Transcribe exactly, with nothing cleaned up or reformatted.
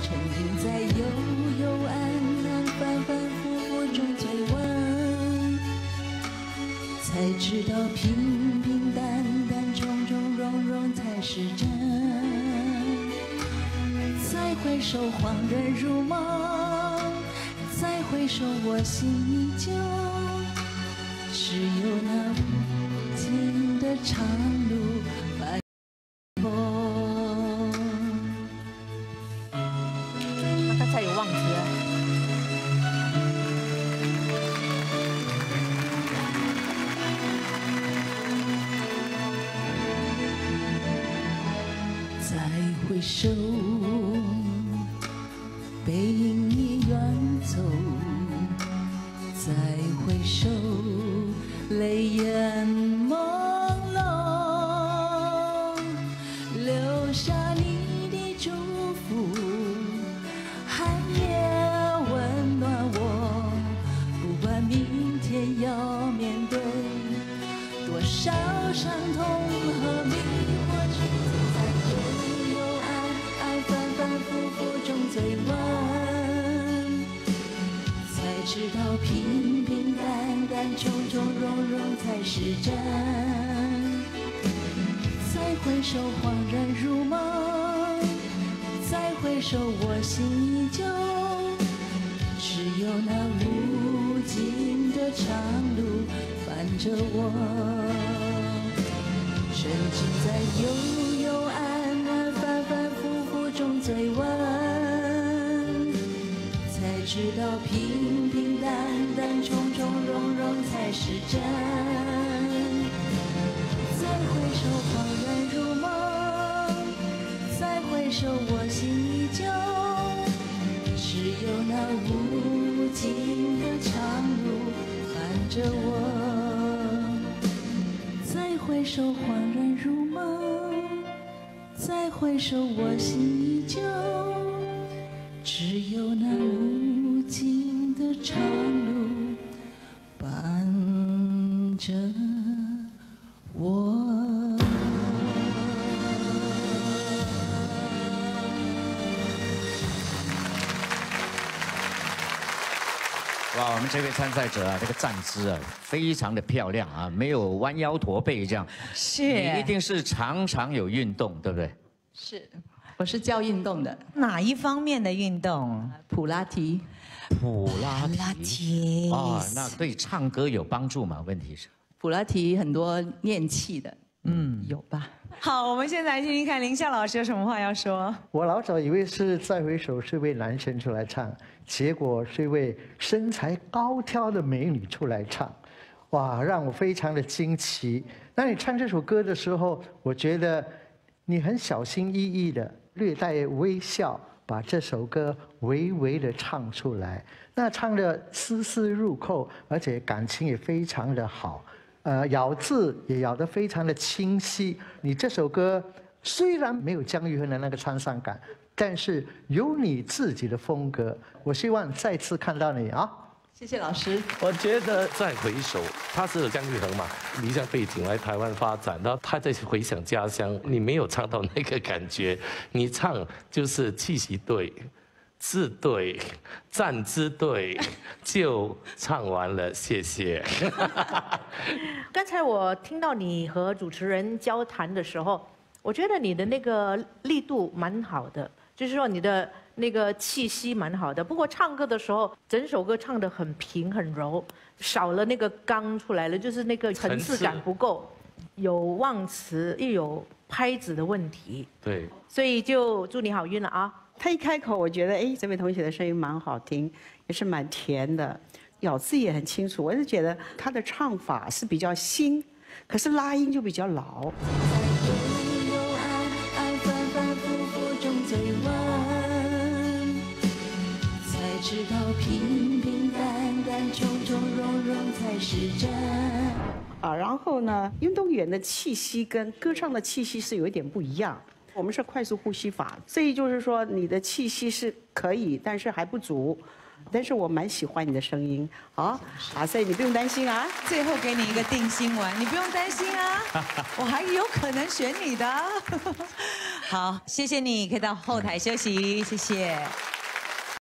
沉浸在幽幽暗暗、反反复复中追问，才知道平平淡淡、从从容容才是真。再回首，恍然如梦；再回首，我心依旧。只有那无尽的长路伴风。 他才有忘词。 再回首，背影已远走；再回首，泪眼朦胧，留下你的祝福，寒夜温暖我。不管明天要面对多少伤痛和迷惑，只在幽幽暗暗、反反复复中追问，才知道平平淡淡、从从容容才是真。再回首，恍然如梦；再回首，我心依旧。只有那无尽的长路伴着我，沉浸在幽幽暗暗、反反复复中追问，才知道平平淡淡、从从容容才是真。再回首，恍然如梦；再回首，我心依旧。只有那无尽的长路伴着我。再回首，恍然如梦；再回首，我心依旧。只有那无尽的长路伴着我。 哇，我们这位参赛者啊，这个站姿啊，非常的漂亮啊，没有弯腰驼背这样。 是， 你一定是常常有运动，对不对？ 是，我是教运动的。 哪一方面的运动？ 普拉提。 普拉提。 普拉提。 哦，那对唱歌有帮助吗？问题是。 普拉提很多练气的，嗯，有吧？ 好，我们现在来听听看林夏老师有什么话要说。 我老早以为是再回首是位男生出来唱，结果是一位身材高挑的美女出来唱，哇，让我非常的惊奇。那你唱这首歌的时候，我觉得你很小心翼翼的，略带微笑，把这首歌微微的唱出来，那唱的丝丝入扣，而且感情也非常的好。呃，咬字也咬得非常的清晰。你这首歌虽然没有姜育恒的那个沧桑感，但是有你自己的风格。我希望再次看到你啊！ 谢谢老师。 我觉得再回首，他是姜育恒嘛，离乡背景来台湾发展，然后他在回想家乡，你没有唱到那个感觉，你唱就是气息对。字对，站姿对，就唱完了，谢谢。 刚才我听到你和主持人交谈的时候，我觉得你的那个力度蛮好的，就是说你的那个气息蛮好的。不过唱歌的时候，整首歌唱得很平很柔，少了那个刚出来了，就是那个层次感不够，有忘词又有拍子的问题。 对， 所以就祝你好运了啊！ 他一开口，我觉得哎，这位同学的声音蛮好听，也是蛮甜的，咬字也很清楚。我是觉得他的唱法是比较新，可是拉音就比较老。 才知道平平淡淡、从从容容才是真。 啊，然后呢，运动员的气息跟歌唱的气息是有一点不一样。我们是快速呼吸法，所以就是说你的气息是可以，但是还不足。但是我蛮喜欢你的声音，啊啊，所以你不用担心啊。 最后给你一个定心丸，你不用担心啊，我还有可能选你的。 好，谢谢你，可以到后台休息，谢谢。